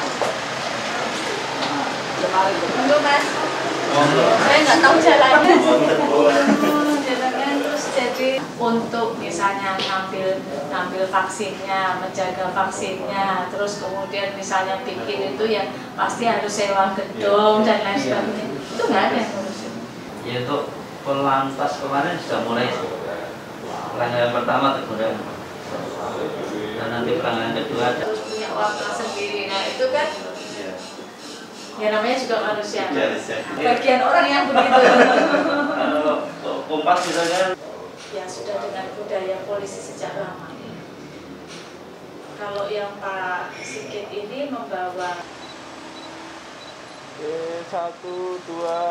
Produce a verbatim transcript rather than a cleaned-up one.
Untuk Mas, saya nggak tahu jalannya. Jalannya terus jadi untuk misalnya ngambil ngambil vaksinnya, menjaga vaksinnya, terus kemudian misalnya bikin itu ya pasti harus sewa gedung dan lain sebagainya. Itu nggak ada yang ngurusin. Ya untuk Polantas kemarin sudah mulai pelanggaran pertama tergoda dan nanti pelanggaran kedua ada. Terus punya warna sendiri, nah itu kan ya namanya juga manusia. Bagian orang yang begitu. Kompas misalnya. Ya sudah dengan budaya polisi sejak lama. Kalau yang Pak Sigit ini membawa. Oke, satu, dua.